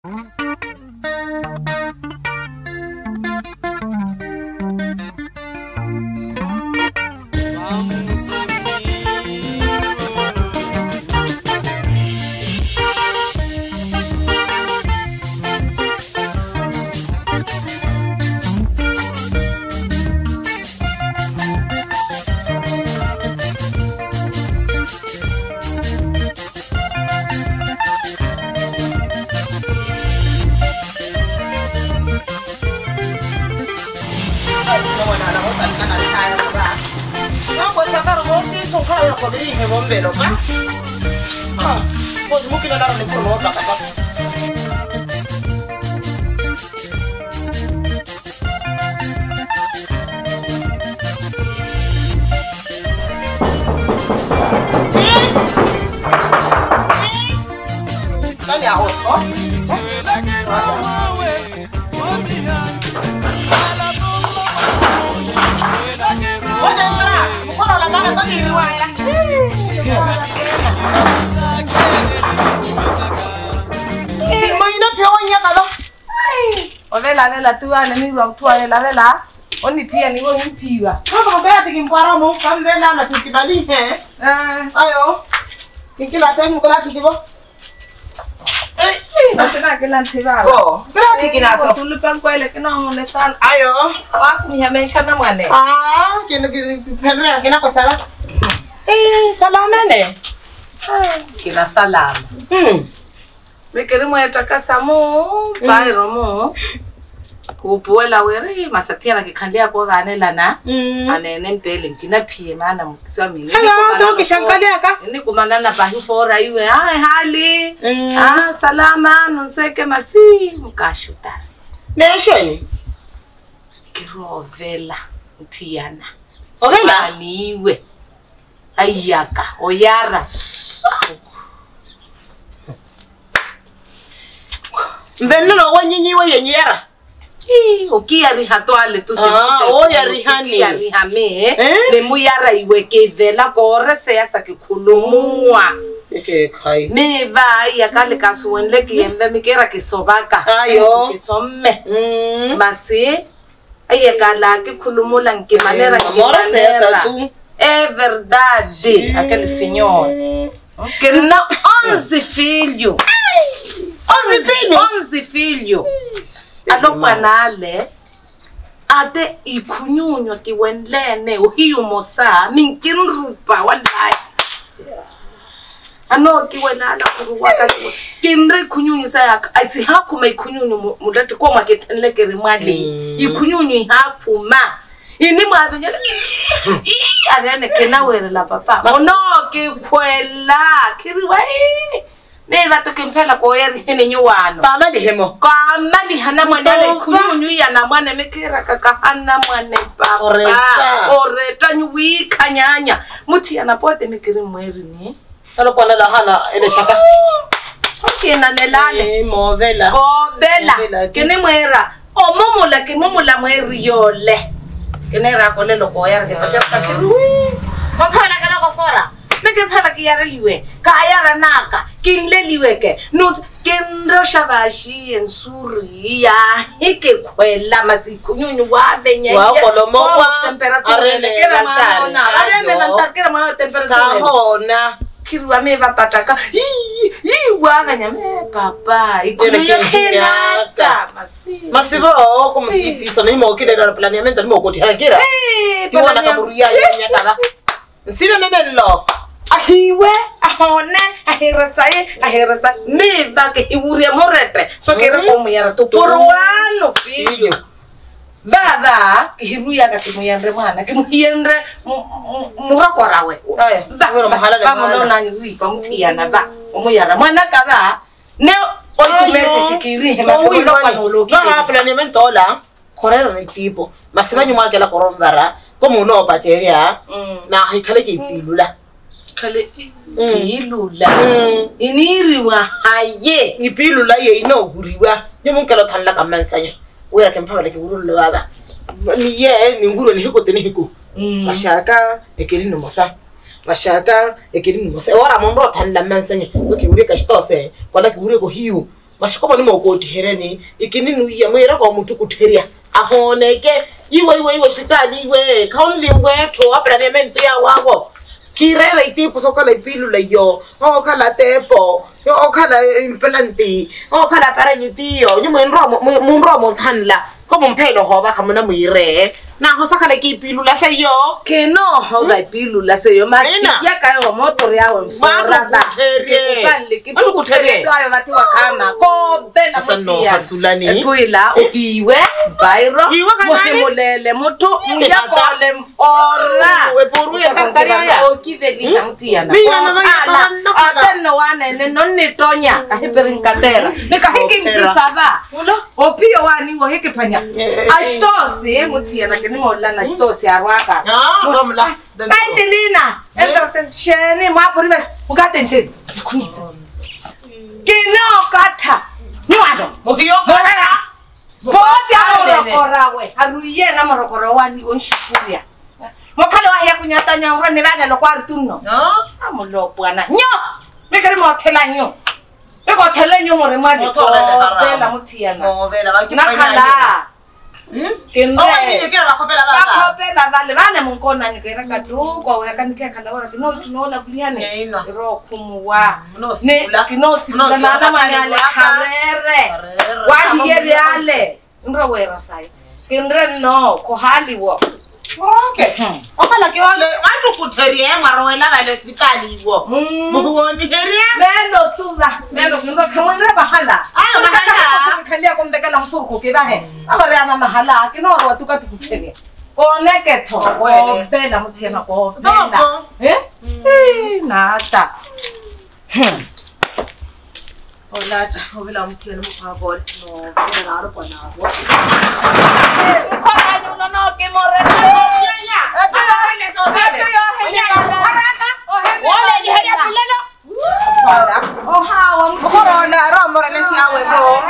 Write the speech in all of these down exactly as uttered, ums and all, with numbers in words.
Ovela vela tu ana ni ro tu ana vela oni pia ni wo mpiwa kama ngaya tikimpara mo kamvela masitibali he eh ayo kikila tenu kala kikibo eh basena kila ntiba oh kala tikina so sulu pankwele kina ngone sana ayo wa kunyamesha na mwane ah kino kino kina kwa sala eh salama ne kina salama hmm mekere mo yatakasa mo bairo mo kupuela were masatia ke khandia ko ganela na anene mpele nkina phie mana mukiswa mini hello to kishankalia ka ni kumanana ba hufora iwe hai hali ah salama nonseke masi mukashuta nesheni kirovela ntiana ovela niwe ayaka oyara Mbenlo wanyinyiwe yenyera. Eh, okiyari hatwale tu te. Ah, o yari hani. Okiyari hame. Le muyara iweke vela kore se yasa kikhulumwa. Eke kai. Me va ya kale kasuwenle kiyembe mikera kisobaka. Ayo. Kisomme. Mm. Basi aye kala kikhulumula nkimanera nkimanera. Se yasa tu. É verdade, aquele senhor. Que não onze filhos. onze filhos, onze filhos. Alo panale ate ikunyunyo ki wenlene uhiyo mosa minkinrupa wallahi. Ano ki wenala kuruwaka kinre kunyunyu saya asi hakuma ikunyunyu mudati kwa maketenle kerimali ikunyunyu hakuma ini mwavenye ii arene kenawere la papa ono ki kwela kiriwai Neva tukempela kwa yeri hini nyuwano. Kama dihemo. Kama dihana mwanele kunyunyu ya na mwane mekera kakahana mwane papa. Oreta. Oreta nyuwi kanyanya. Muti ya napote mekiri mweri ni. Salo kwa nala hana ene shaka. Okay na nelale. Eh, movela. Kovela. Kene mwera. O momula ki momula mweri yole. Kene rako lelo kwa yeri kipatia kakiru. Mpana kana kwa fora. Meke phala ki yara liwe ka yara naka kinle liwe ke no kenro shabashi ensuri ya hike kwela masikunyunyu wa benye wa kolomo wa temperature kera maona arene lantar kera maona temperature ka hona kirwa me va pataka yi yi wa benya me papa ikunyunyu kenaka masi masivo como disse isso nem mo kile do planeamento mo ko tira kira ti wana kaburia ya nyakala nsino nenelo ahiwe ahone ahirasaye ahirasa neva ke iwure morete so ke re komo yara to porwano filho baba ke hiruya ka kimuyandre mwana ke muhiendre murakorawe va mahala le mwana na nyui pa mutiana va omuyara mwana ka va ne oikumese shikiri he masolo kwa noloki va planeamento la correre ni tipo masibanyu mwake la korombara como uno bateria na hikale ke pilula kale pilula iniriwa haye ipilula ye ino guriwa jemu kala tanla kamansanya wera kempaba leke urulu baba ni ye ni nguro ni hiko teni hiko ashaka ekeri no mosa bashaka ekiri musa ora mondo tan la mansanya oke uri ka stose wala ki uri ko hiu Mashikomo ni mokoti hereni ikini nuya mwera kwa mtu kuteria ahoneke iwe iwe iwe sitali iwe kaunli wetu apela ne menti ya wawo kirele itipu sokola ipilula yo okala tepo yo okala implanti okala paranyitiyo nyumwe nromo munromo thanla como mpelo hoba kamuna muire na hosakala ki pilula seyo ke no hoba pilula seyo masiki ya kayo motor yawe mfora da ke kufanle ke tukutere ayo bati wakama ko bena mutia hasulani tuila ukiwe bairo muhemulele mutu muyakole mfora we poruye kantaria ya okiveli na mutia na ala atenno wane ne nonni tonya kahiberin kadera ne kahiki mpisaba opio wani wo heke panya Ashtosi mutia na kini mola na ashtosi arwaka. Ah, romla. Kaitelina, entra sheni mapuriwe ukatente. Kino kata. Niwado. Mukiyo kora. Boti amorokora we. Haruye na morokora wani onshukuria. Mokalo ya kunyata nyangwa ne bana lo kwartuno. Ah, amulo bwana. Nyo. Bekari motela nyo. Eko tele nyo more mali. Tela mutia na. Oh, vela baki nakala. Hmm? Kende. Oh, ni kira la kopela baba. La kopela vale vale munkona nikera kadu kwa yakanikia kala ora kino tunola kuliane. Ro kumwa. Ne kino sikula na na manyale harere. Wali yele ale. Ndro wera sai. Kendre no ko hali wo. Okay. Okala ke wale antu kuterie marowela vale hospitali wo. Muhoni heria. Melo tuza. Melo ndo kamwe bahala. Ayo bahala. Kandia kumbekela msuko kibahe. Abare ana mahala kinoro watuka tukuterie. Koneke to wele bela mutiena ko bela. Eh? Eh nata. Hmm. Olata, ovela mutiena mukabol. No, bela aro kwa nabo. Eh, ukona nyuno no kimore. Oh, how corona romora le siawe bo.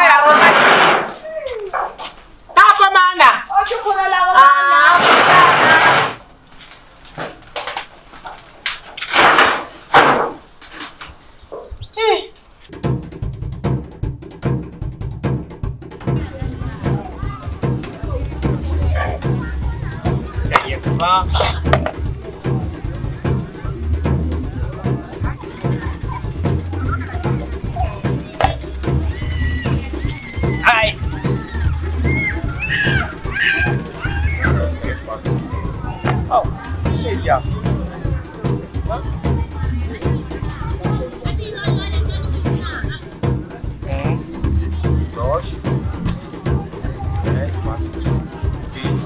Tapa mana. Oh, chukula la mana. Eh. Ma. Hai. Oh, seja. Um, dois, três, quatro, cinco,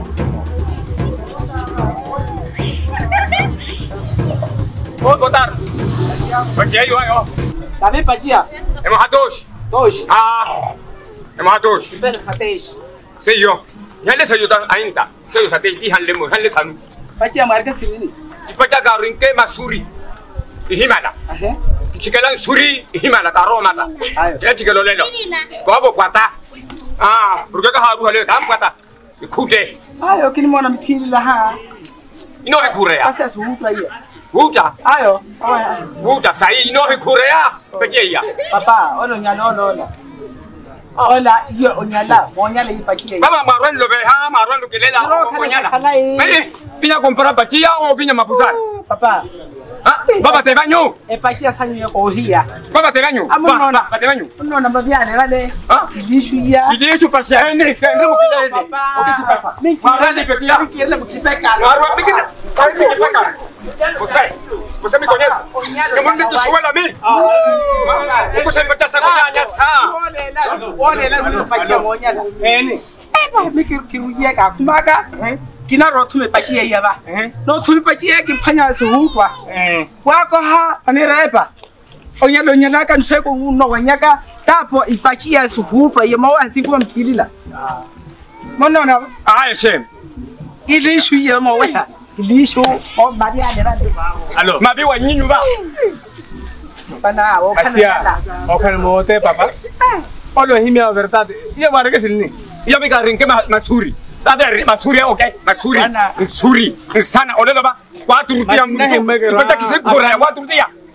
oh, boa tarde. Bajia aí, ó. Tá bem, Bajia? É uma dois. Dois. Ah. É uma dois. Bela satej. Sei eu. Yale sei eu tá ainda. Sei eu satej di hanle mo, hanle tanu. Bajia marca silini. Ipaja garin ke masuri. Ihimala. Ahe. Chikelan suri ihimala taro mata. Ayo. Ya chikelo lelo. Ko abo kwata. Ah, burga ka haru hale tam kwata. Ikute. Ayo kini mona mkili la ha. Ino hekurea. Asa suhuta hiyo. Wuta. Ayo. Wuta sai ino hekurea. Pejeya. Papa, ono nyala ono ono. Ola, yo onyala, onyala ipachiye. Mama marwan lo be ha marwan lo kelela onyala. Meli, vinya comprar batia o vinya mapusar. Papa. Ah, baba te baño. E pachiya sanyo ko hiya. Baba te baño. Amunona, ba te baño. Unnona babiane vale. Ah, Dishuya. idi su pasa ene, kendo kelele. O que se pasa? Marwan de petia. Mikirle mukipeka. Marwan mikina. Sai mikipeka. Você, você me conhece? Eu vou me desculpar a mim. Você me passa com a minha sa. Ole la ni pachiya onyala. Ene. Eh ba mikiruye ka kumaka. Kina rotu me pachiya yaba. No tu pachiya ki panya su hukwa. Eh. Wako ha anirepa. Onyalo nyala kan seko no wanyaka tapo ipachiya su hukwa yemo ansiku mkilila. Monona. Ah, ese. Ili shuye mo weha. Lisho o badia de rande. Allo, ma bi wa nyinu ba. Pana o Asia, o kan mo te papa. O lo himia verdade. Ia mara ke silni. Ia bi garin ke masuri. Ta de masuri okay, masuri. Masuri. Sana o le ba. Quatro dia. Ipata que se corre, quatro dia.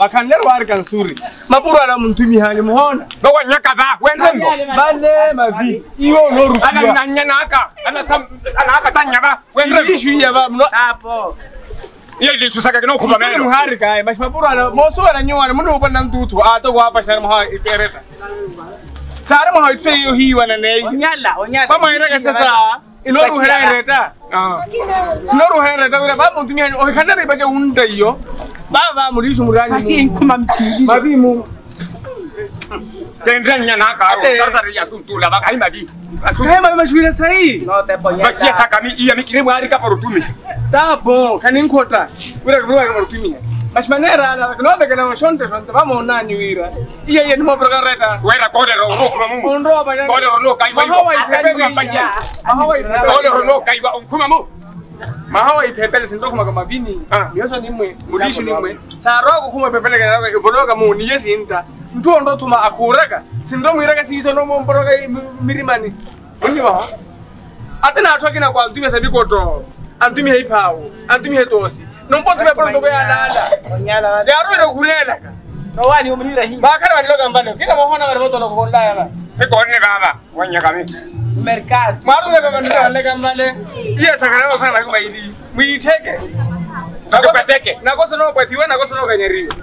Bakandero war kan suri. Mapura na mtumi hani muhona. Ba wanya kadha wenzembo. Bale mavi. Iyo no rusia. Ana nanya naka. Ana sam ana aka tanya ba. Wenzembo ishu ya ba mno. Apo. Iyo ile susaka kino kuba meno. Muhari kai mas mapura na moso na nyona muno bana ndutu ato kwa hapa shara muha itereta. Sara muha itse yo hiwa na nei. Onyala onyala. Mama ina sasa. Inoru hereta. Ah. Sinoru hereta kwa ba mtumi hani o kanari baje unda iyo. Baba mulisho murani. Ati inkuma mtiji. Babi mu. Tendrenya na karo. Sartari ya suntula ba kai mabi. Asuma mama shwira sai. No te ponya. Bakia saka mi iya mikire mwari ka porutumi. Tabo kanin kota. Wira ruwa ka porutumi. Bashmanera na no de kana shonte shonte vamos na nyuira. Iya iya no progareta. Wira kode ro ro kuma mu. Onro ba. Kode ro no kai ba. Hawa ipepele fanya. Hawa ipepele. Kode ro no kai ba kuma mu. Mahawa ipepele sindo kuma kama bini. Ah, yoso nimwe. Mulisho nimwe. Saroko kuma ipepele kana ibologa mu ni yesinta. Mtu ndo tuma akuraka. Sindo mwiraga siso no mboroga mirimani. Ndi wa. Atena atwa kina kwa ndime sabiko to. Antumi haipawo. Antumi hetosi. Nompo tume poro ndo ya dada. Onyala. Yaro ndo kulela. No wani umulira hii. Ba kana waliloga mbano. Kila mohona wale moto ndo konda yala. Tekone baba. Wanya kami. Mercado. Maru le baba ndo wale kambale. Iya sakana kwa na kuma ili. Mwiteke. Nakopeteke. Nakoso no kwetiwe nakoso no kanyeriwe.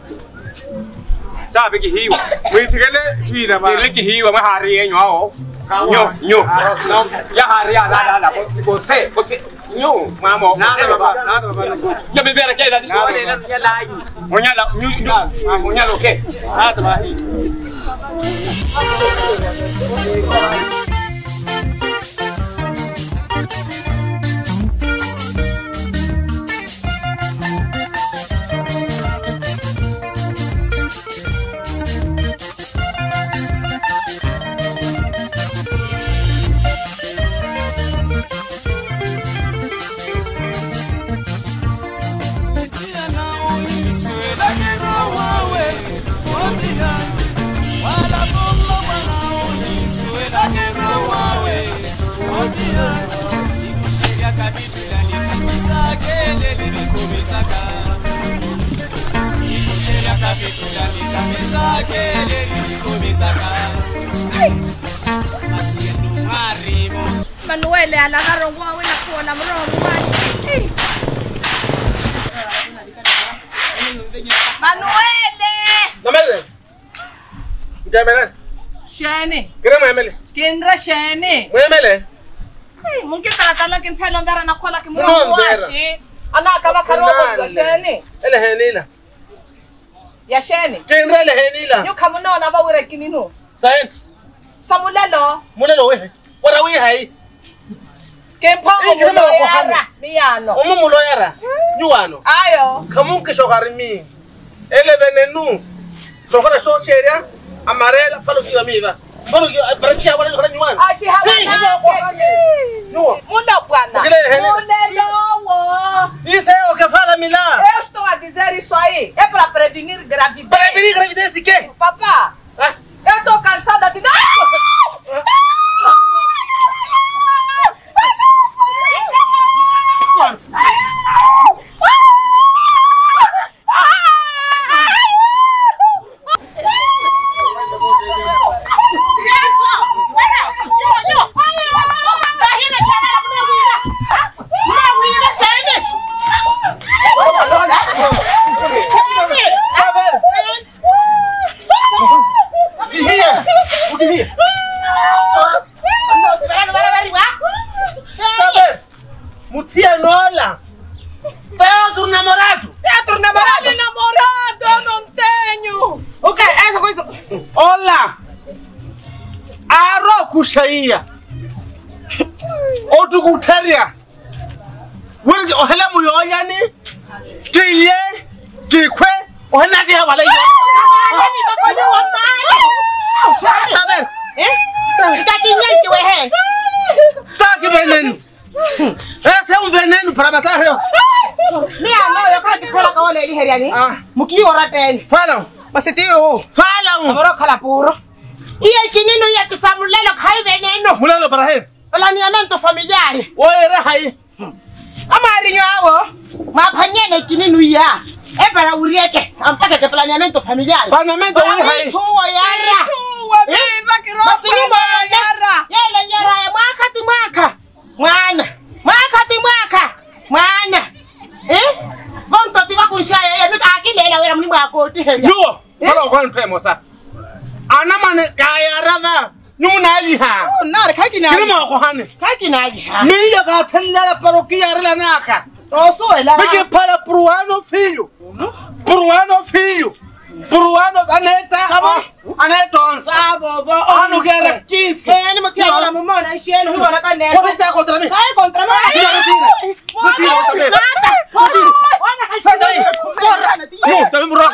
Tabe ki hiwa. Mwitikele tuira ba. Ile ki hiwa mahari yenyo ao. Nyo nyo. Ya hari ya la la ko se ko se nyo mamo. Nada baba, nada baba. Ya bebera ke la Nada ya la ayu. Monyala nyu nyu. Monyala ke. Nada ba hi. Manuel alagaro wawe na kuona mromo washi. Manuel! Namele. Jamele. Shane. Kire mwemele. Kendra shane. Mwemele. Hey, mungi taratala kimpelo ngara na kola kimromo washi. Ana kaba karobo ya shane. Ele henila. Ya shane. Kendra ele henila. Yo kamuno na ba wire kinino. Sain. Samulelo. Mulelo we. Wara we hai. Kempongo muloyara. Miyano. Omo muloyara. Nyuano. Ayo. Kamunke shogarimi. Ele venenu. Sokora so seria. Amarela palo ki amiga. Palo ki branchia wala kora nyuano. Achi hawana. Nyuo. Mulo bwana. Mulelo wo. Isso é o que fala Milá. Eu estou a dizer isso aí. É para prevenir gravidez. Prevenir gravidez de quê? Papá. Ah? Eu estou cansada de... Shaia Otu kutaria Wili ohela muyoya ni Kiye Kikwe Ohela jiha wala yo Tabe Kaki nyanki wehe Taki venenu Ese un venenu para matar yo Mia no yo kaki pela ka wale ili heriani Muki orateni Fala Masiti yo Fala Amoro kala puro Iye kininu ya kisamulelo kai veneno. Mulelo para he. Planeamento familiare. Oere hai. Ama arinyo awo. Mapanyene kininu ya. E para urieke, ampaka ke planeamento familiar. Planeamento wewe hai. Chuo yara. Chuo biba kiropa. Basi yara. Yale yara ya mwaka ti mwaka. Mwana. Mwaka ti mwaka. Mwana. Eh? Bonto ti bakunshaya ya mika akilela wera mlimba akoti henya. Yo, balo kwa ntemo sa. Ana mane kaya rava. Nuna ali ha. Na ka kina. Kina ko hane. Ka kina ali ha. Mi ya ka tella parokia rela naka. Oso ela. Beke para Peruano filho. Peruano filho. Peruano aneta. Aneta on Sabo bo. Ano kera quince. Eh, ni motia wala mumona nshelo huwa na kanela. Você está contra mim? Kai contra mim. Tira, tira. Tira também. Sai daí. Não, tá me morrendo.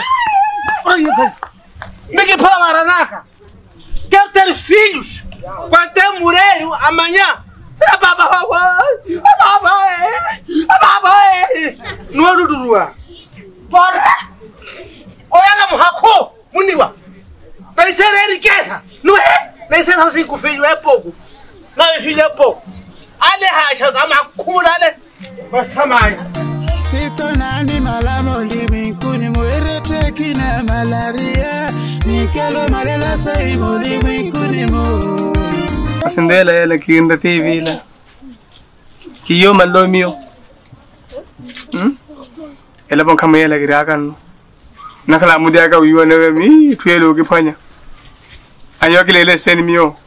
Beke para Maranaka. Quero ter filhos. Quando eu morrer amanhã. A baba vai. A baba é. A baba é. Não é do rua. Porra. Olha lá, Mohako. Muniwa. Vai ser riqueza. Não é? Vai ser assim com filho é pouco. Não é filho é pouco. Ale hacha kama kula ale. Basta mai. Sitonani malamo limikuni muerete kina malaria. Nikelo malela saibo limikuni mo. Asendela yale kiinda T V la. Kiyo malo mio. Hmm? Ela bon kama yale girakan. Nakala mudia ka wiwa na mi tuelo kifanya. Ayo kilele sen mio.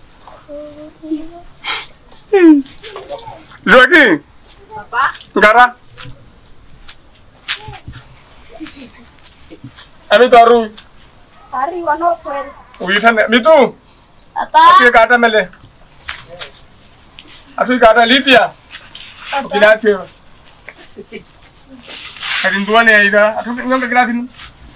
Joaquim. Papa. Gara. Ami taru. Hari wano kwel. Uyitane mitu. Tata. Ati kata mele. Ati kata litia. Kila kio. Kadin tuane aida. Ati nyonga gratin.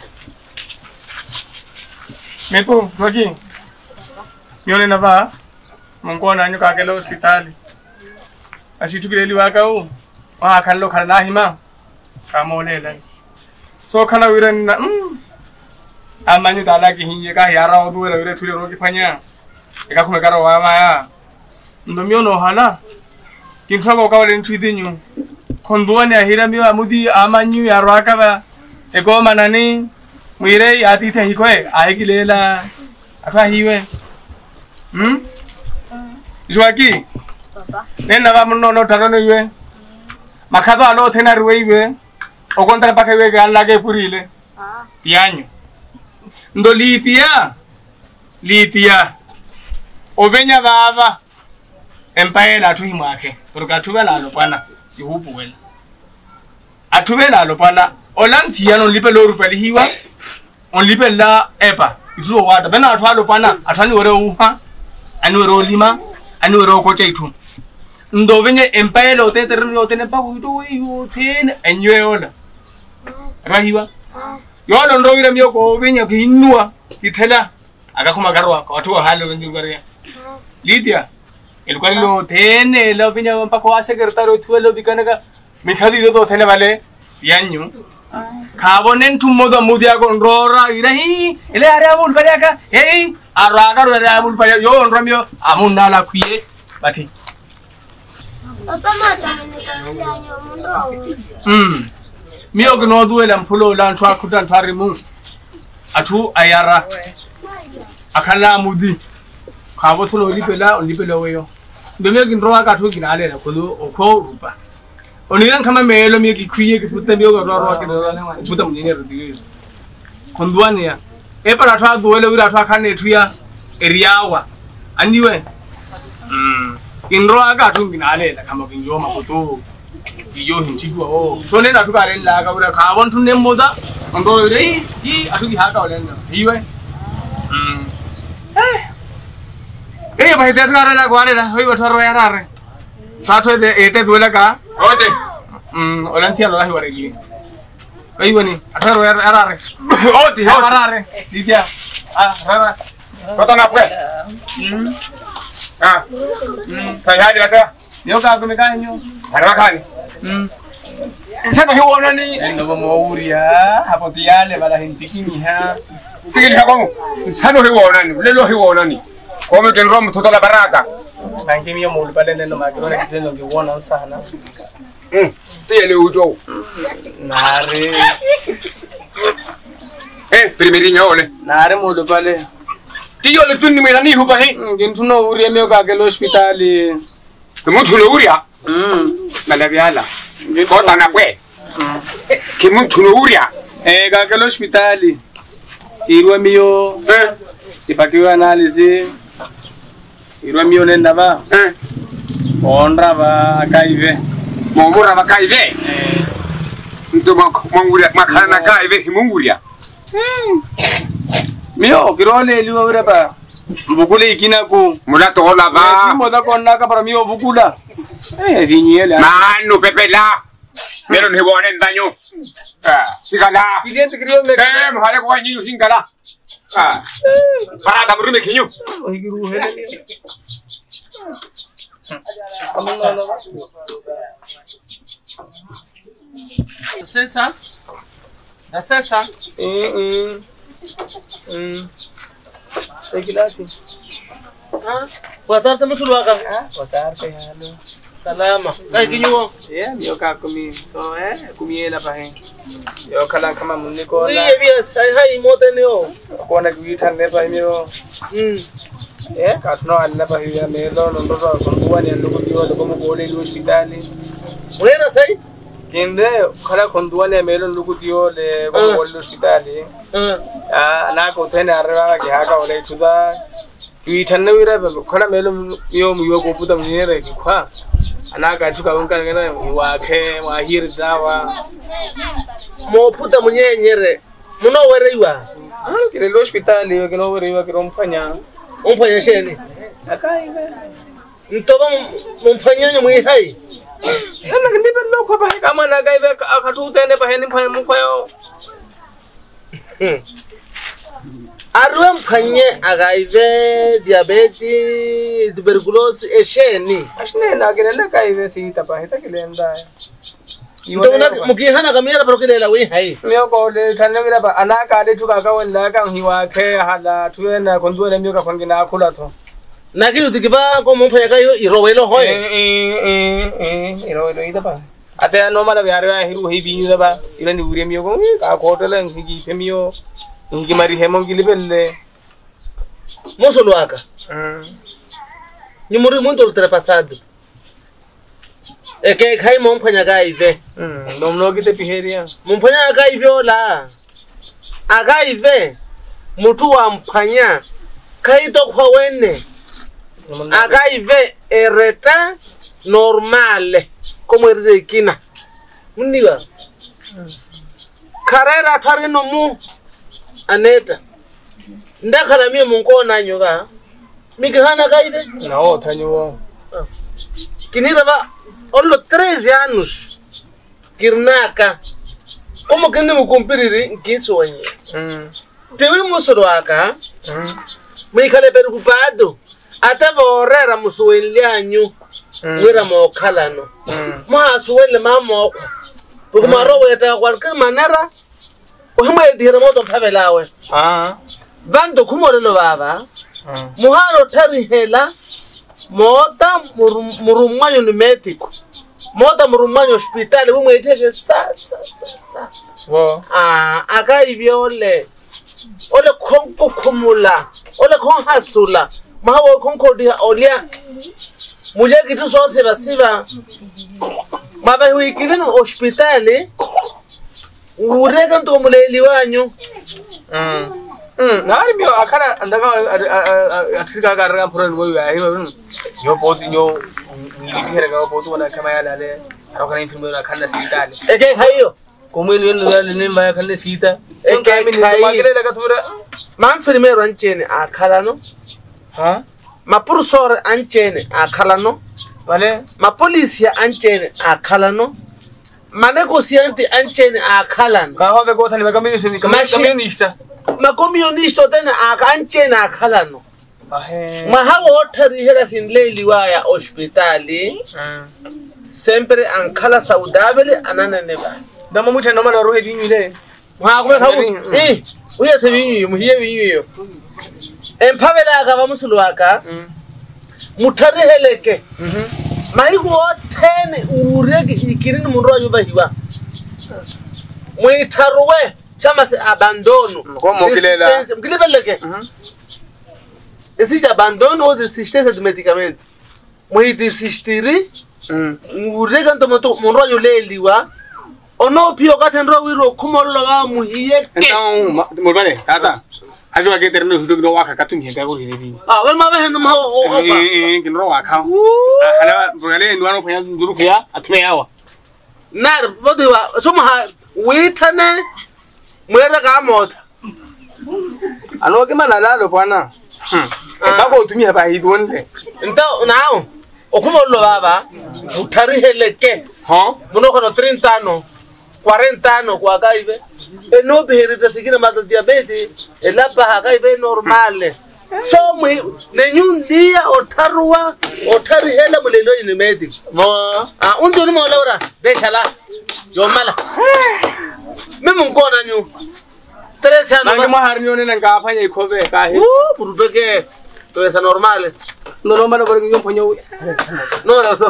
Mitu, Joaquim. Yole na ba. Mungko na nyo kakelo hospitali. Asitu kileli waka u. Wa kanlo kana hima. Kamole la. So kana wiren na mm. Amanyu dala ki hinje ka yara odu wala wire tule roki fanya. Eka kuma karo wa ma. Ndo mio no hala. Kinsa ko ka wale ntwidi nyu. Konduani ahira mio amudi amanyu yarwa ka ba. Eko manani mwire ati the hikoe aikilela. Atwa hiwe. Hmm? Joaquim. Papa. Nena ba muno no tarono iwe. Makado alo thena ruwe iwe. Okontra pa kewe galla ke purile. Ah. Pianyo. Ndo litia. Litia. Ovenya baba. Empaela atuhimu ake. Kuruka atubela alo pana. Ihupu wela. Atubela alo pana. Olantia no lipe loru pali hiwa. On lipe la epa. Izuo wata. Bena atu alo pana. Atani ore uha. Anu ore olima. Anu ore okocha itu. Ndo venye empaela ote termi ote nepa uito uite enywe ola. Rahiwa. Yolo ndo wira miyo ko venye kinua itela akakuma garwa kwa watu halo venye garia. Lidia. Ilikuwa lo tene lo venye mpaka wa secretary tuelo bikanaga mikhadi do thene wale yanyu. Kabonen tumodo mudia ko ndora irahi ile are amul pariaka hey araga ro amul paria yo ndramio amunna la kwiye bati. Papa mata menekandia nyomundo. Hmm. Mio gno duela mpulo lan twa kudan twarimu. Atu ayara. Akala mudi. Kabo tulo lipela lipela weyo. Ndome ginroa ka tu ginale na kulo okho rupa. Oniran kama melo mi kikwiye kiputa mio ga ro ke ro na puta munye ro. Konduane ya. E para twa duela wira twa kane tuya eriawa. Aniwe. Hmm. Ginroa ka tu ginale na kama ginjoma kuto. Iyo hinchigwa oh so ne na tukare la ka ura ka won tunne moda ndo re yi atugi ha ka olen hiwe mm eh eh bai de tukare la gwale la hoi batharo ya rare sa thwe de ete duela ka ote mm olan thia lo hi ware gi ai woni atharo ya rare ote ha rare ditia ah rara kota na pwe mm ah mm sai ha data yo ka ko me ka nyo harwa kani mm sasa hiyo nani ndio mauria hapo tiale bala hintikini ha tikini hapo sasa hiyo nani lelo hiyo nani kome kenro mtoto la baraka banki mio mulu pale neno magirona kitendo ngiona sana mm tiele ujo nare Eh, primerinya ole. Nare mudo pale. Tiyo le tunni mera ni huba he. Gintu no uria mio ka ke hospitali. Mutu no uria. Mm. Mala biala. Ko tana kwe. Ke mutu no uria. Eh ka ke hospitali. Irwa mio. Eh. Ipakiwa analisi. Irwa mio nenda ba. Eh. Ondra ba kaive. Momura ba kaive. Eh. Ndo manguria makana kaive himunguria. Mio kirole liwa ure ba. Mbukule ikina ku. Mula tola ba. Eh, moda konna ka para mio bukula. Eh, vinyela. Manu pepela. Pero ni bone daño. Ah, sigala. Cliente crió me. Eh, mala ko ni singala. Ah. Para da burme kinyu. Oy giru hele. Sasa? Na sasa? Mm. Mm. Segilati. Ah, boa tarde, Musuluaka. Ah, boa tarde, halo. Salama. Kai kinyo. Yeah, mio ka kumi. So eh, kumiela pa he. Yo kala kama munni ko Ni la. yebia sai hai motene o. Ko na kuitan ne pa mio. Mm. Eh, ka tno alla pa hiya me lo no ndo ko kuani allo ko dio lo ko ko le hospitali. Wera sai? Kinde kala konduane me lo ko dio le ko ko le hospitali. Mm. Ah, na ko tene arwa ke ha ka ole tuda. Kuitan ne wira ba kala me lo yo mu yo ko puta mu ne ki kwa. Anaka tuka unka ngana wa ke wa hirdawa. Mo puta munyenyere. Muno wereiwa. Ah, kile lo hospitali yo ke no wereiwa ke rompanya. Umfanya sheni. Akaive. Ntoba mumfanyanya muihai. Ana ndibe lokho ba kama na kaive akatutene ba heni mphanya mukhoyo. Arwe mphanye agaive diabetes tuberculosis esheni. Ashne na ke nda kaive sita pa hita kilenda. Ndona mukihana kamera parokelela we hai. Mio ko le thangira ba anaka le tuka ka wala ka hiwa ke hala tuena konduele mio ka fangina khula to. Naki utikiba ko mumphanya kayo irowelo hoy. Eh eh eh irowelo ida ba. Ate no mala biare hiru hibi ida ba. Ila ni ure mio ko ka khotela ngiki pemio. Ngiki mari hemo ngilibelle. Musuluaka. Mm. Ni muri muito ultrapassado. Eke kai mumphanya kaive. Mm, no no kite piheria. Mumphanya kaive ola. Akaive mutu wa mphanya kaito kwa wene. Akaive ereta normale como erikina. Mundiwa. Karera thari no mu aneta. Ndakhala mie munkona nyoka. Mikihana kaive. No tanyo. Kinira ba ollo treze anos. Kirnaka. Como que não cumprir que sonha? Mm. Teve musuluaka. Mm. Mikale preocupado. Até vorera musuelianyu. Wira mo kalano. Mm. Ma suele mamo. Porque maro weta qualquer manera. O hima edira moto pavelawe. Ah. Vando kumorelo baba. Mm. Muharo tari hela. Mota murumanyo ni médico. Mota murumanyo hospitali bumwe iteke sa sa sa sa. Wo. Ah, akaive ole. Ole konko kumula. Ole kon hasula. Mahawo konko dia olia. Muje kitu sose basiba. Maba huikile no hospitali. Ureka ndo muleli wanyu. Mm. Mm. Nari mio akana andaka atrika garanga pura wo ya hiyo. Yo poti yo nilipihera ga poti wana kama yala le. Arokana infirmera kana sitale. Eke hayo. Como ele não ele nem vai kana sita. Eke Eke menino hayo. magere daga tura. Ma infirmero anchene akala no. Ha? Ma professor anchene akala no. Vale. Ma policia anchene akala no. Ma negociante anchene akala no. Ka hobe ko thali baga menino ni kama communista. Ma communista tena akanchene akala no. Ahe. Ma hawo thari hera sin leli waya hospitali. Mm. Sempre ankala saudable anana neba. Dama mucha no mala rohe dinyi le. Ma ko hawo. Eh, uya tabi mu hiye binyo. Empavela ka bamusuluaka. Mm. Mutari heleke. Mhm. Mahigo tene urege ikirini munro yuba hiwa. Mwitaruwe chama se abandono. Como que ele lá? Mkilebeleke. Existe abandono ou desistência de medicamento. Moi desistir. Urega ntomoto monroyo leliwa. Ono pio katendro wiro kumolo wa muhiye. Então, mulbane, tata. Acho que terno futu do waka katumhi ka ko hivi. Ah, wal ma ba henu ma o o. Eh, eh, kinro waka. Hala, bugale ndwano panya nduru kya atume yawa. Nar bodwa somaha witane mwera ka mota. Ano ke manalalo bwana. Hmm. Ba ko tumi ba hidwonle. Nta nao. Okumolo baba utariheleke. Ha? Muno kono thirty ano. forty ano kwa kaive. E no beherita sikina mata diabetes e la paha kaive normale. So mwe nenyundia otarwa otarihela mulelo in medic. Bo. Ah undo ni mola ora beshala. Yo mala. Mimi ngona nyu. Teresa no. Nange maharnyo ne nga phanya ikhobe ka he. Uh, burubeke. To esa normale. No no mana bornyo phanya. No no so.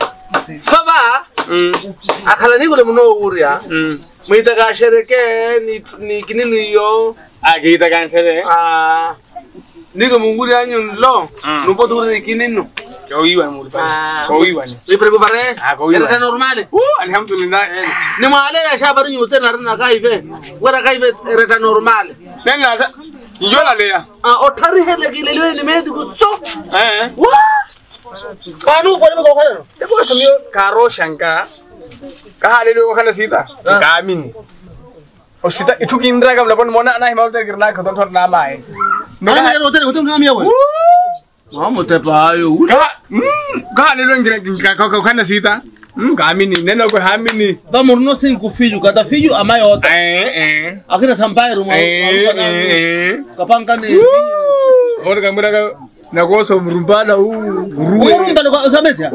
Saba. Mm. Akhala ni kule muno uria. Mm. Muita ka shereke ni ni kinini yo. Agita kansere. Ah. Nigo munguri anyo lo. No puedo ni kinino. Ko iwa mu pa. Ko iwa ni. Mi preocupare. Ah, ko iwa. Era normale. Uh, alhamdulillah. Ni male ya shabaru nyute na na kaive. Wara kaive era normale. Nena sa. Njola le ya. Ah, otari hele gilelo ni medico so. Eh. Wa. Kanu pole ko khalo. Te ko samyo karo shanka. Ka hale lo kana sita. Ka amini. Hospital itu kindra kam lapon mona na himal ter girna khodon thor na mai. No na hotel hotel na miya we. Vamos te payo. Ka ka hale lo ngira ka ka kana sita. Hmm ka amini nena ko hamini. Vamos no cinco filho cada filho a maior. Eh eh. Akira tampairo mo. Eh. Kapangka ni. Ora kamera ka nagoso mrumbana u. Urumba lo usameza.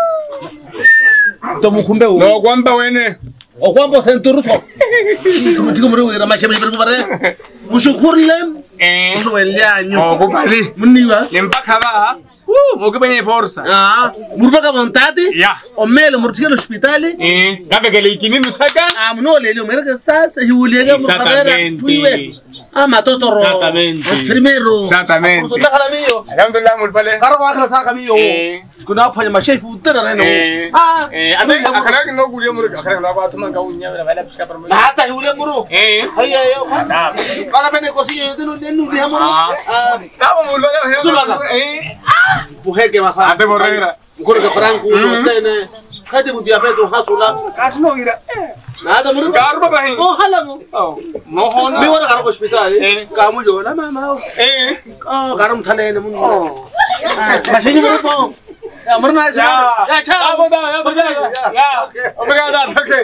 Tomukumbe u. No kwamba wene. O kwamba senturuto. Mutiko muri wira mashe muri bare. Mushukurle. Eh. Musuelyanyo. Oh kubali. Muniwa. Mpaka ba. Uh, o que bem força. Ah, murbaga vontade. Ya. O mele murtiga no hospital. Eh, gabe que leikini no saca. Ah, no lele, o merga sasa hiulega murbaga tuiwe. Ah, matotoro. Exatamente. Enfermero. Exatamente. Kutoka kala miyo. Alhamdulillah mulpale. Karo akala saka miyo. Eh. Kuna fanya mashefu utana neno. Eh. Ah, eh, ane akana no gulia muru akana no kwa tuma ka unya bela bela pska parmo. hata hiule muru. Eh. Haya yo. Kala pene kosi denu denu dia muru. Ah. Tama mulpale. Sulaga. Eh. Buheke mafaa. Ate borreira. Ngoro ka franco utene. Kati mu diabetes hasula. Katno gira. Nada muru. Garba bahin. Oh halamu. Oh. No hona. Mi wala karo hospital. Eh. Kamu jo la mama. Eh. Ah, garam thale ne mun. Oh. Masih muru po. Ya marna sa. Ya cha. Ya boda, ya boda. Ya. Obrigado, okay.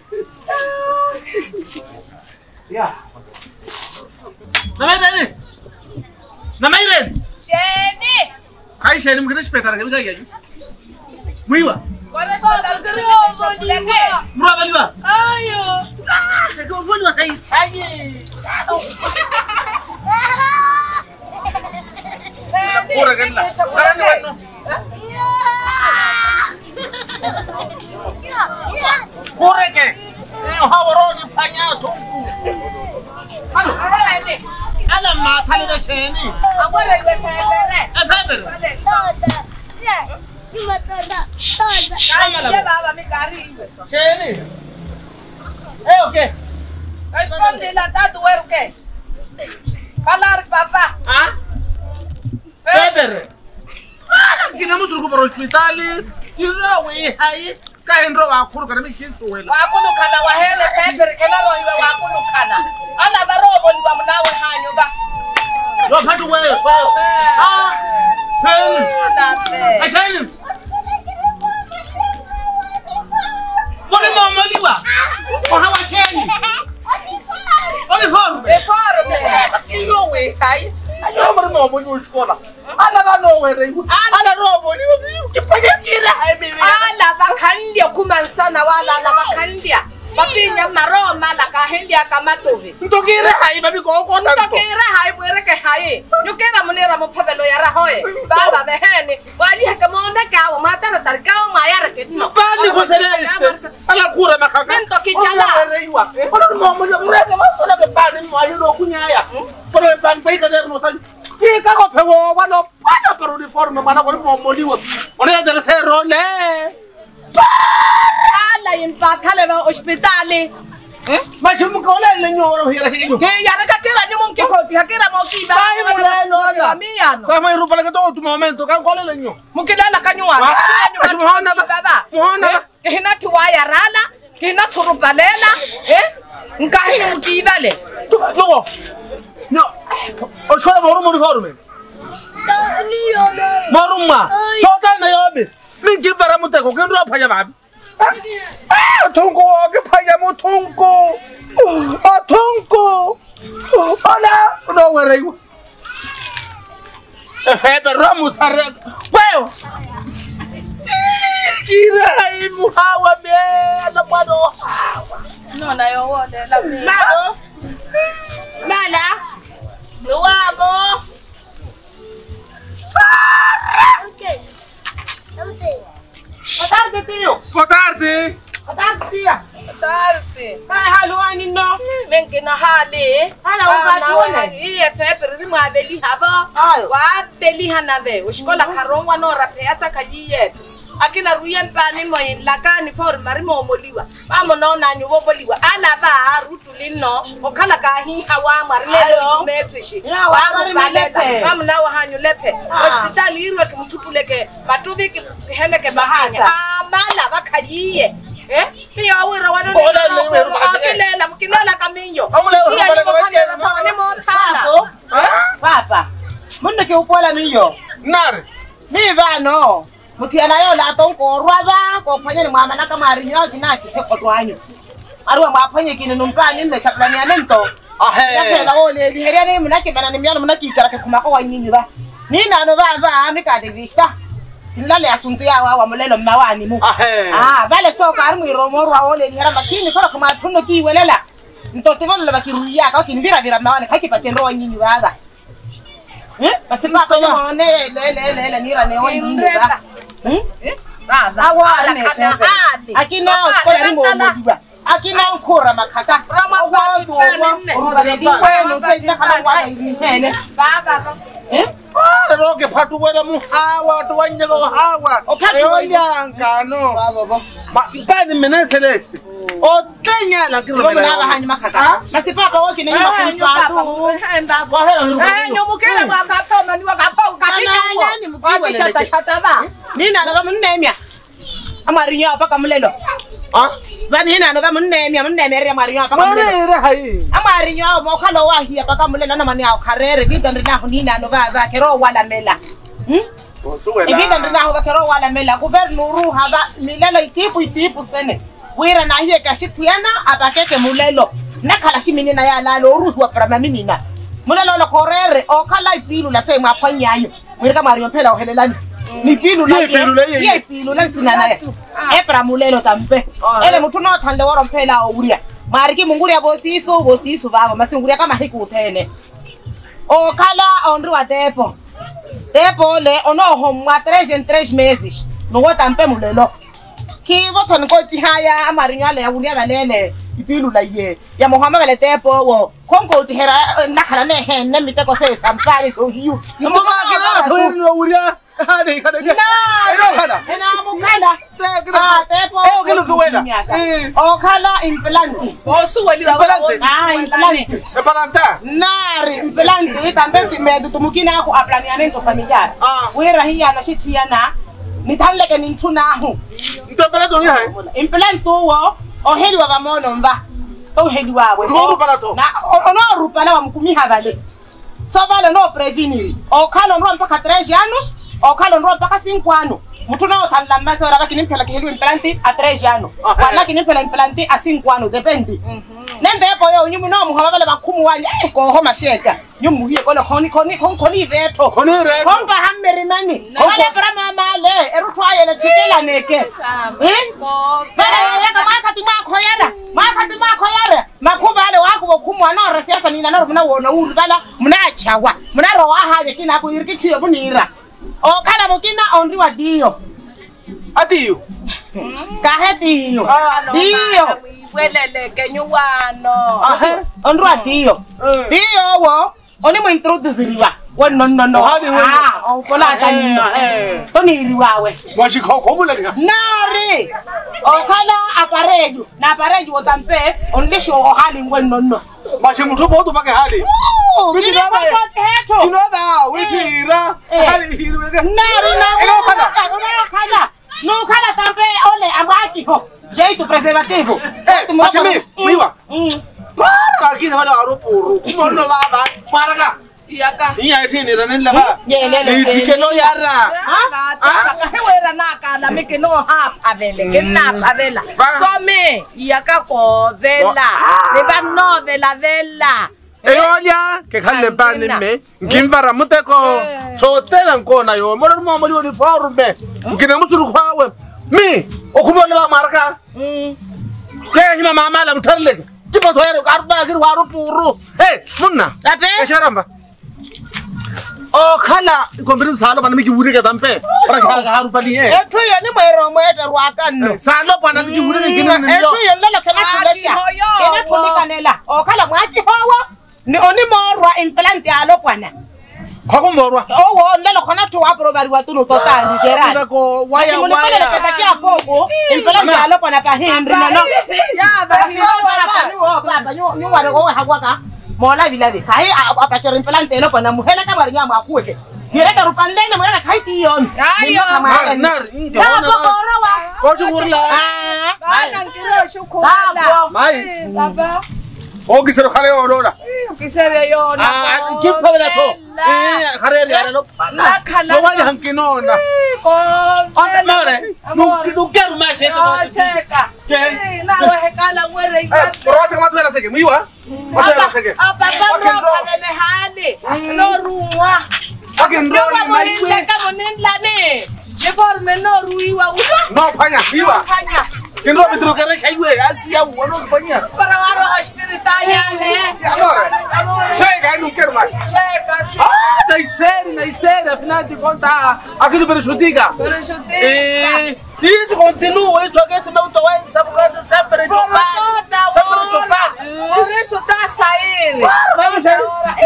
Ya. Namai dani. Namai den. Jenny. Kai sheni mungkin respetar kami kaya ju. Muiwa. Boleh soal kerja lagi. Murah baliwa. Ayo. Kau boleh saya saja. Kurang kan lah. Karena mana? Kurang ke? Eh, hawaro ni panya tunggu. Halo. Alam mata ni dah sheni. Aku lagi berpere. Eh, beber. Toda. Ya. Cuma toda. Toda. Dia bawa mi kari. Sheni. Eh, okay. Responde la tatu erke. Kalar papa. Ah? Beber. Kita mau turun ke hospital. Ira we hai. Kain ro akuru kana mikin suwela. Wakulu kana wahele pepe kena ro iwe wakulu kana. Ala barobo ni wamnawe hanyo ba. Lo phatu we. Ah. Pen. Date. Ashalim. Bole mama liwa. Ko hawa cheni. Ole forme. E forme. Ilo we hai. Ayo mar no mo ni escola. Ala ba no we re. Ala robo ni. Kipanyakira hai bibi. Ala bakandia kumansana wala ala bakandia. Papinya maroma la kahendia kamatovi. Ntokire hai babi ko ko tanto. Ntokire hai bwere ke hai. Nyukera munera mo pavelo yara hoye. Baba behene. Wali hakamonda ka o matara tarka o mayara ke no. Bani ko sele este. ala kura makaka Mento kichala. reiwa ono mo mo yo rega ma ono be pan mo ayo no kunyaya pero pan pe ka der no sa ki ka ko phewo wa no pana pero uniforme mana ko mo mo liwo ono ya der se role Ala impakale ba hospitali. ma chum ko le le nyo ro hira shi Ke ya ka kira ni mong kikoti hakira mo ki ba. Ay mo le no ya Miyano. ka mai rupa le to tu momento kan ko le le nyo Mukidala kanywa. Muhona ba muhona ba Hina tuwaya rala, hina turubalela, eh? Nkahi mukidale. Logo no o shola moru moru forume maruma soka na yobe mi givara muteko kendo phaya babi ah thonko ke phaya mo thonko ah thonko ola no were yu e febe ramu sare kweo kirai muhawa be la pado No na yo wole la mi. Malo. Mala. Luamo. Okay. Boa tarde, tio. boa tarde Boa tarde, tia. Tarde. Ai, halo ani no. Mengi na hali. Hala, ubatuone. Iye sepe ri mwa beli haba. Ayo. Wa beli hanave. Ushikola karongwa no rapeasa kajiyetu. Akila ruyen pani mo lakani for marimo moliwa. Amo no na nyuwo boliwa. Ala ba rutu lino. Okala ka hi hawa marlelo message. Ya wa marimo lepe. Amo na wa hanyu lepe. Hospital irwe kumtupuleke. Matubi heleke bahasa. Amala bakajiye. Eh? Pia awira wano ni no. Akilela mkinela kaminyo. Pia ni mkanela sawa ni motala. Papa. Munde ke upola miyo. nare Mi vano. Mutiana yo la tonko rwaba ko phanye ni mama na kamari nyo kina ki ko twanyo. Arwa ma phanye kini numpani me chaplani amento. ahe Ya phela ole li heria ni mna ke bana ni myano mna ki kara ke kuma ko wanyinyi ba. Ni na no ba ba mi ka de vista. Nlale asuntu ya wa wa mulelo mawani mu. ahe Ah, vale soka armu iromo rwa ole li hera makini ko kuma tunno ki welela. Ntote bolo ba kiruya ka kinvira vira mawani ka ki patendo wanyinyi ba. Eh? Basi papa no ne le le le le nira ne wanyinyi ba. Awa akina uskola ni mo diba akina nkora makata awa to wa ba di kwenu sai na kala wa ni hene Baba. eh ah roke phatu wela muhawa to wanya go hawa O phatu yo wela. yankano baba ba ma bani mena select o tenya la kiro ko mna ba hanyi makata masi papa woki ne nyuma ku patu wa hela ni Eh, nyomukele mwakato mani wakapo Nani mkiwa shata shata ba. ni na ba munne mia amari nya pa kamlelo ah ba ni na ba munne mia munne mere amari nya pa kamlelo mane re hai amari nya mo khalo wa hiya pa kamlelo na mani au kharere ki dan rina ni na no ba ba kero wala mela hm Ibida ndina ho bakero wala mela guvernuru haba milelo itipu itipu sene wira na hiye kashitiana abakeke mulelo nakhala shimini na ya lalo uruhu wa prama minina mulelo lo korere o kala ipilu la sema aphanyanyo mwirika mariyo phela ohelelani ni pilu la ye pilu la sinana ya epra mulelo tampe ele muthu no thande woro phela o uria mariki munguri ya bosiso bosiso baba masinguri kama hikuthene o kala onri wa tepo Tepo le ono homwa tres en tres meses. No wata mpe mulelo. Ki voto nko tihaya amarinya le awulia balele ipilu la ye. Ya mohama bale tepo wo konko tihera nakala ne hen ne miteko se sampali so hiu. no ma kira to no uria ade kada ke No kada. Ena mukala. Ah tepo eh kilo to weda o kala implanti. Osu wali Implanti. Ah implanti. e paranta Nari implanti tambe timedu tumukina ku planeamento familiar. Ah. Wira hiya na shitiana nitaleke nintunahu. ntapela to ni hai Implant wo o heli wa bamono mba. To heli wawe. Ru para to. Na ono rupala wa mkumiha vale. So vale no prevenir. O kalo ndo mpaka tres anos, o kalo ndo mpaka cinco anos. Mtu nao tanda masa ora bakini mpela kihelu implanti a tres anos. Wala kini mpela implanti a cinco anos depende. Nende epo yo nyumu no muhaba vale bakumu wanya eh ko homa sheka. Nyumu hiye kono koni koni koni koni veto. koni re Kompa hammeri mani. Wale brama male erutwa yele tikela neke. Eh? Bale ka makati mako yara. Makati mako yara. Makuba ale wako bokumu ana siasa nina na mna wona ulu bala mna chawa. Mna ro wa habe kina ku yiriki chiyo bunira. O kala mukina onri wa dio. Atiyo. Kahe tiyo. Tiyo. Welele kenyuano. Ahe, ondro atiyo. Tiyo wo. Oni mo introduce riwa. Wo no no no. Ah, o pola tani. Eh. Toni riwa we. Mwashi ko ko bula nga. Nari. O kala apareju. Na apareju wo tampe only show hali ngwe no no. Mwashi mutho bodo bake hali. Kini ba heto. Kino da witira. Hali hirwe. Nari na. No kala. No kala. No kala tampe ole amaki ho. Jeito preservativo. Eh, mashimi, miwa. Para kina wala aroporo. Kumo no baba. Para ka. Iyaka. Iya ethini rana laba. Yelele. Ikelo yara. Ah, wera naka na meke no hap avele. Kena avela. Some iyaka ko vela. Le ba no vela vela. Eyolia ke khale bani me ngimvara muteko sotela nkona yo moro mo mo di foru be ngine mutulu kwawe mi okubona ba maraka mm ke hima mama la mutharle tipo thoyero karba gir waru puru hey munna Tape. esharamba o khala kombiru salo bana miki wuri ka tampe para khala ka haru pali e Eto yo ni mwero mweta ruakanno. salo bana miki wuri ka gina ni Eto yo lelo kema tulesha. Ena tulikanela. O kala mwaki hawa. Ni oni morwa implant alo kwana. khako morwa O wo lelo kona tu apro bari watu no total gerard. ko waya Waya waya waya. Koko implant alo kwana ka Henry no no. Ya ba ni Baba nyo nyo wale o hagwaka. Mola bilavi. Kai apachora implant alo kwana muhela kama nyama akuweke. Direka rupandene mwela kai tiyon. Ayo. nar nar ndio na ko churla Bana ngiro shukula. mai Baba. Ogi sero khale orora. Kisere yo na. ah kipa bela to eh khare ya no La khala. no waya hankino na Ko. on mare nu nu ker ma se to Cheka. ke Na we kala mwere eh roa se matela sege miwa matela sege Apa kan ro kagane hali. No ruwa. akin ro ni mai Kwe kama nindla ne. Deforme no ruiwa usa. no panya miwa Fanya. kin ro bidru kare shaiwe asia wono panya Para waro hospitali ne. amore chega nu ker ma Cheka si. ah dai seri dai seri afinati conta aquilo per chudiga Pero chute. eh isso continua isso aqui se não tô aí sabe quando sempre Por topar toda sempre hora. topar Por isso tá saindo. vamos já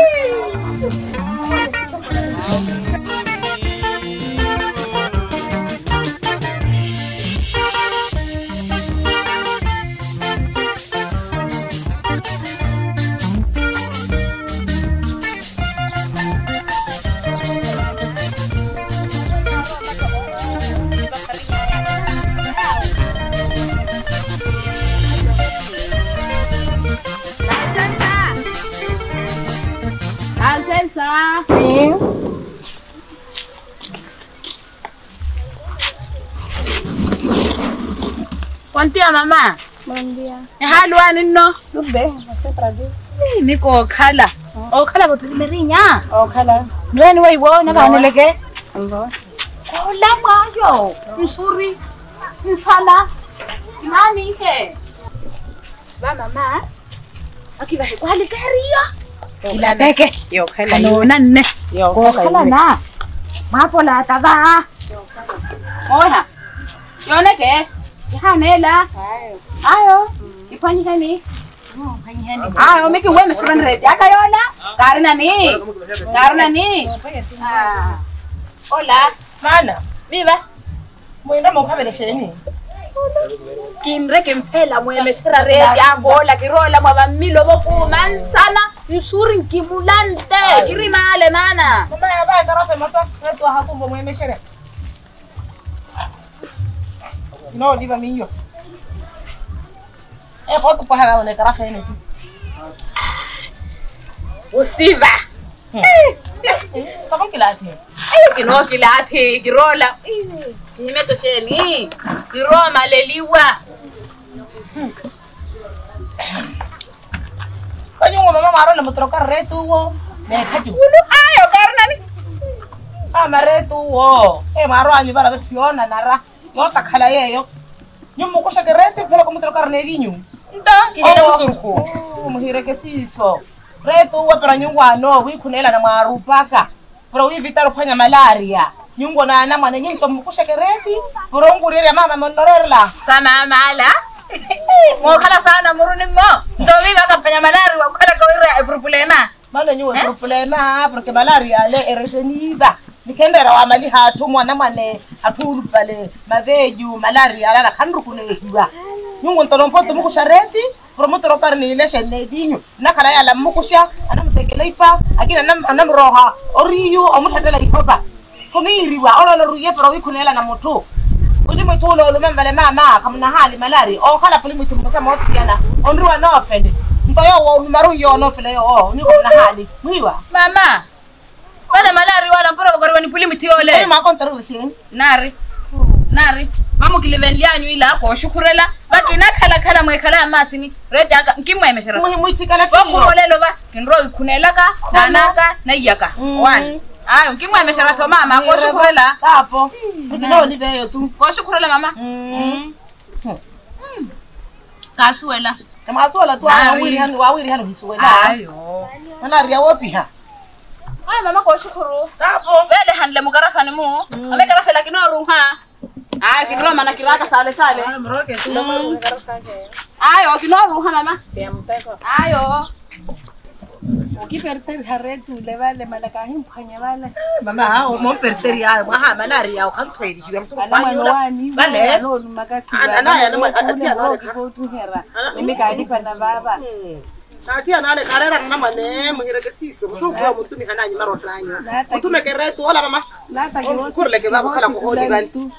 Alteza. Sim. Kontia mama. Buen día. Halwa ninno. Lube, hace para ti. Mimi ko khala. O khala bothile rinya. Ojalá. Nweni we wo na baneleke. Ambo. Hola mayo. Nsuri. Insala. Nani ke? Va mamá. Akiba he kwali kariyo. Ila teke. Yo khala. Ano nanne. Yo Ko khala na. Mapola taga. Ona. Yone ke? Yahanela. Ayo. Ifanyi kani? Ayo miki wewe msiban reti. Akayona. Karina ni. Karina ni. Ah. Hola. Mana. Viva. Mwenda mokhabele sheni. Kimre kimpela mweme shira reti agola kirola mwa milo boku mansana nsuri nkimulante kirimale mana. Mama ya ba tarafe masa retu hakumbo mweme shere. No liba minyo. Eh foto kwa haga one tarafe ene tu. Usiva. Kama kilati. Ayo kino kilati kirola. Nimeto sheni. Kiroma leliwa. Kanyo mama maro le motroka retu wo. Ne khaju. Ayo karena ni. Ah maretu wo. Eh maro anyu bara betiona nara. Yo takhala yeyo. Nyumu kusha kerete phela ko motroka ne vinyu. Ndo kile usurku. Muhire ke siso. Retu wo para nyungwa no wi khunela na marupaka. Pro wi vitalo phanya malaria. nyungo na na mwana nyingi tomukusha kereti burongurire mama monorerla Sama mala. Mo kala sana muruni mo. Ndomi bakafanya malari wakala kawira problema. Mala nyuwe problema porque malaria le ereseniva. Nikembera wa mali hatu mwana mwane atulu pale maveju malaria ala kanru kunehiwa. Nyungo ntolompo tomukusha reti promotor parni ile shene dinyo nakala ya la mukusha anamtekela ipa akina nam anamroha oriyu omuthatela ipopa. Kumiriwa ololo ruye pero wikunela na moto. Uli mtulo lo membele mama kamna hali malari o kala puli mtu mmoja motiana onruwa no offend mtoyo wo maru yo no fele yo ni kamna hali mwiwa Mama. Wala malari wala mpora kwa ni puli mtiole. Ai ma kontaru usin Nari. Nari. Mamu kileven yanyu ila ko shukurela baki nakala kala mwe kala masini reja nkimwe meshara. muhi muitikala Wako molelo ba kinro ikunelaka nanaka na yaka. One. Ayo kimwe meshara to mama ko shukurela. Tapo. Nikino ni veyo tu. Ko shukurela mama. Mm. Kasuela. Kama sola tu awiri hanu awiri hanu bisuwela. Ayo. Malaria wopi ha. Ay mama ko shukuru. Tapo. Wele handle mugarafa ni mu. Ame garafa la kinoru ha. Ay kinro mana kiraka sale sale. Ay mroke tu na maru garafa ke. Ayo kinoru ha mama. Tempeko. Ayo. Ukiperter haretu le vale malaka himphanya vale. Mama ha mo perteri ha ha malaria o kan twedi hiyo mtu Anamani Vale. no makasi. Ana ya na atia na ko tu hera. Nimekadi pana baba. Atia na karera na mane muhireke siso musuko mutumi hananyi marotanyo. Mutume keretu wala mama. Lata Oh, syukur lagi bapa kalau ko holi bantu.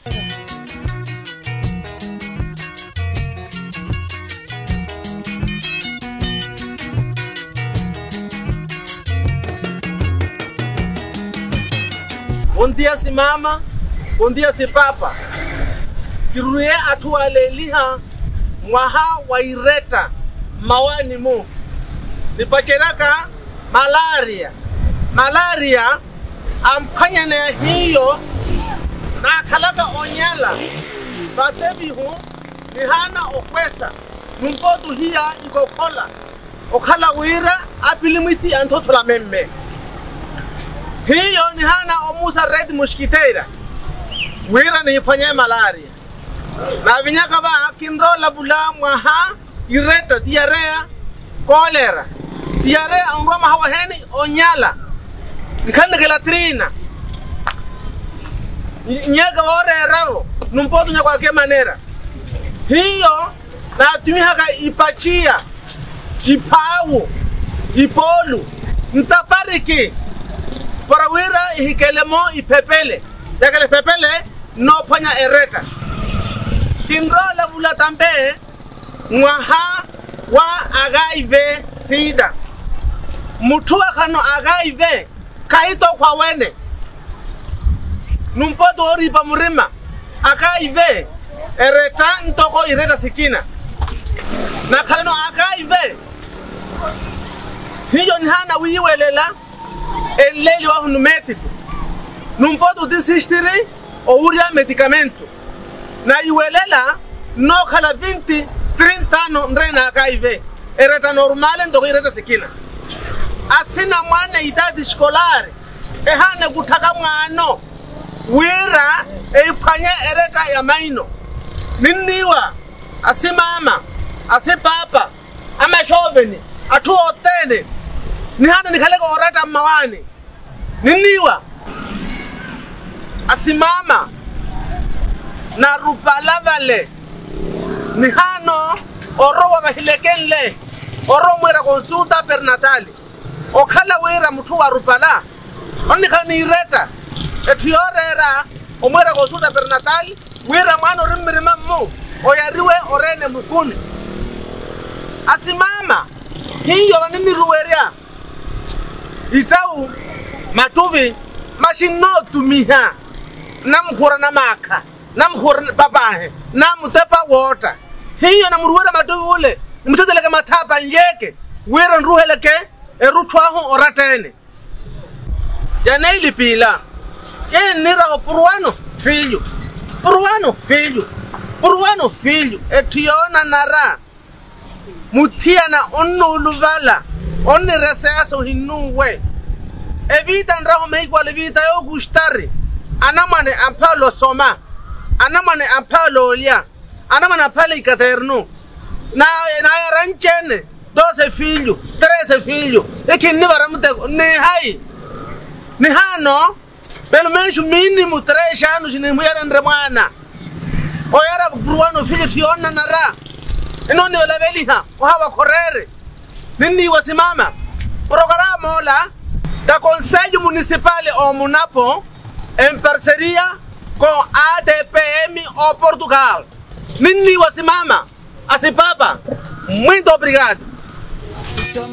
Bom dia si mama, bom dia si papa. Kiruye atualeliha mwaha waireta mawani mu. Nipacheraka malaria. Malaria ampanya na hiyo na kalaka onyala. Batebi hu ni hana okwesa. Numpodu hiya ikokola. Okala wira apilimiti antotula memme. Hiyo ni hana omusa red mosquiteira. Wira ni panya malaria. Na vinyaka ba kinrola bula mwaha ireta diarrea cholera. Diarrea umroma hawa heni onyala. Nkanda gelatrina. Nyaga ore ravo numpodu nyakwa ke manera. Hiyo na tumihaka ipachia ipawu ipolu ntapariki para wira ihikelemo ipepele yakale pepele no panya ereta kinrola bula tambe mwaha wa agaive sida mutua kano agaive kaito kwa wene numpodo oripa murima agaive ereta ntoko ireta sikina na kaleno agaive hiyo ni hana wiwelela eleli wa hunu médico numpodo desistir o uria medicamento na iwelela no kala vinte trinta ano nrena agaive ereta normale ntoko ireta sikina asina mwana idadi skolari ehane kutaka mwano wira eipanye ereta ya maino niniwa asimama asipapa ama shoveni atu otene ni hana nikaleka oreta mawani niniwa asimama na rupala vale ni hano oro wa bahilekenle oro mwera consulta pernatali okhala wira mtu wa rupala onika ni reta etiorera omwera consulta pernatali wira mwana rimiri mamu oyariwe orene mukuni asimama hiyo ni miruweria itau matuvi mashino tumiha namkhura na maka namkhura babahe namutepa water hiyo na muruwera matuvi ule mteteleke matapa njeke wira nruheleke erutwaho oratene ya ili pila ye nira opuruano filho puruano filho puruano filho etiona nara mutiana onuluvala onni reseso hinuwe evita ndraho meikwa levita yo gustare anamane ampalo soma anamane ampalo lia anamane ampalo ikaterno na na ranchene doze filho treze filho ekinni baramute ni hai ni hano pelo menos mínimo três anos ni mulher ndremana oyara bruano filho tiona nara inoni wala beliha wawa correre nini wasimama programa la da Conselho Municipal o Munapo em parceria com A D P M o Portugal. Nini wasimama asipapa. Muito obrigado.